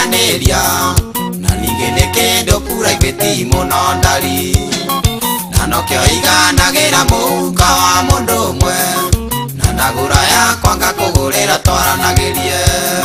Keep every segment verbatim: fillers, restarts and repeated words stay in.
ukinyaneria na ninge nĩ kĩndũ private mũno ndari na nokĩo iganagĩra mũhuko wa mũndũ ũmwe na ndagũra yakwa ngakũgũrĩra twaranagĩrie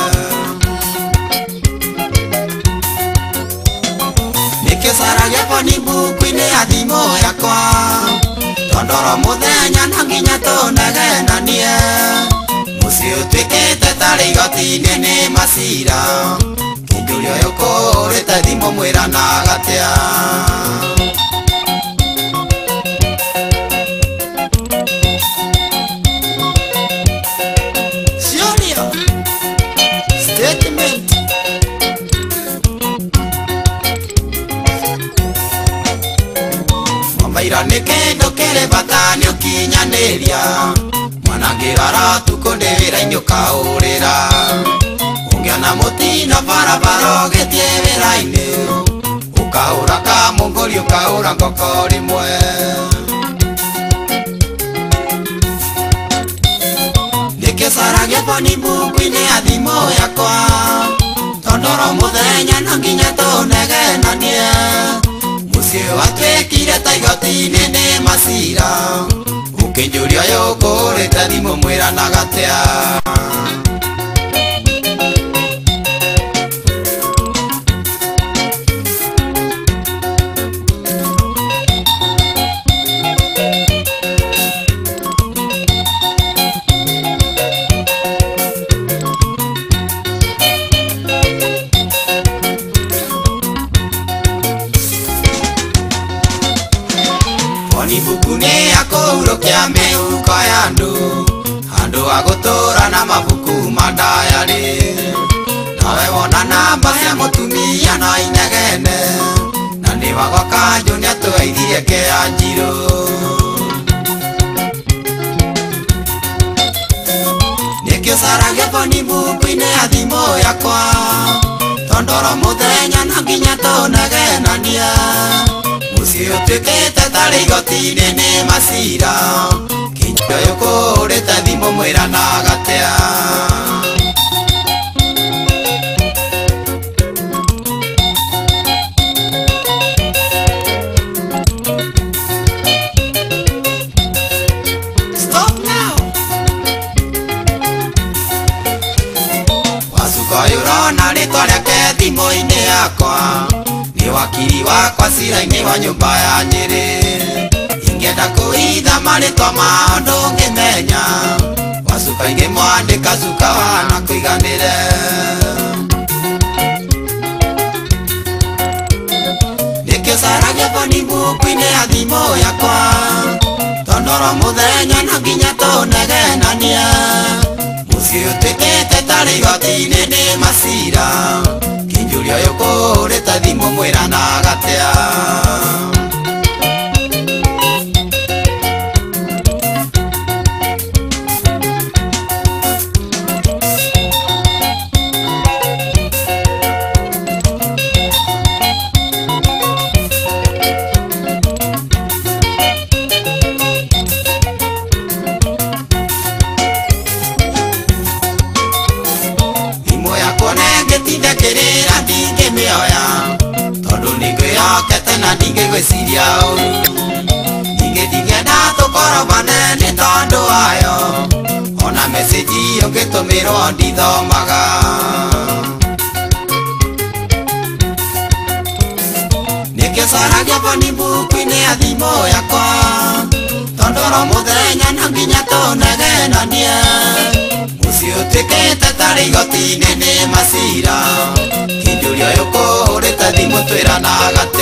nĩkĩcaragia boni mbuku-inĩ ya thimũ yakwa tondoro mũthenya no nginya tũnegenanie mũciĩ ũtuĩkĩte tarĩ igoti-inĩ nĩ macira kĩnjũria ũyũ kũhũrĩte thimũ mwĩranaga atĩa statement Mwambaira nĩ kĩndũ kĩrĩ bata nĩ ũkinyanĩria mwanangĩrara tukũ ndĩ wĩra-inĩ ũkahũrĩra ũngĩona mũtino barabara ũgĩthiĩ wĩra-inĩ ũkahũra kamũngũri ũkahũra ngoko rĩmwe nĩkĩcaragia boni mbuku-inĩ ya thimũ yakwa tondoro mũthenya no nginya tũnegenanie mũciĩ watuĩkire ta igoti-inĩ nĩ macira ũkĩnjũria ũyũ ũkũhũrĩte thimũ mwĩranaga atĩa Ibuku nĩ akũhurũkia mĩhuko ya andũ handũ ha gũtũra na mabuku mandayarĩ nawe wona namba cia mũtumia no inegene na nĩ wagwa kanjũ nĩ atũgeithirie kĩa njirũ nĩkĩcaragia boni mbuku-inĩ ya thimũ yakwa tondoro mũthenya no nginya tũnegenanie mũciĩ ũtuĩkĩte tarĩ igoti-inĩ nĩ macira kĩnjũria ũyũ ũkũhũrĩte thimũ mwĩranaga atĩa wacuka ũyũ ũrona rĩtwa rĩake thimũ-inĩ yakwa wakiri wakwa cira-inĩ wa nyũmba ya Nyĩrĩ ingĩenda kũhitha marĩtwa mao ndũngĩmenya wacuka ingĩ mwandĩka cuka wana kũiganĩre nĩkĩcaragia boni mbuku-inĩ ya thimũ yakwa tondoro mũthenya no nginya tũnegenanie mũciĩ ũtuĩkĩte tarĩ igoti-inĩ nĩ macira kĩnjũria ũyũ ũkũhũrĩte thimũ mwĩranaga atĩa ndĩkĩrĩra ndingĩmĩoya tondũ nĩngwĩhokete na ndingĩgwĩciria ũru ningĩ ndingĩenda tũkorobane nĩ tondũ wayo ona message ũngĩtũmĩrwo ndithomaga nĩkĩcaragia boni mbuku-inĩ ya thimũ yakwa tondoro mũthenya no nginya tũnegenanie mũciĩ ũtuĩkĩte tarĩ igoti-inĩ nĩ macira kĩnjũria ũyũ ũkũhũrĩte thimũ twĩranaga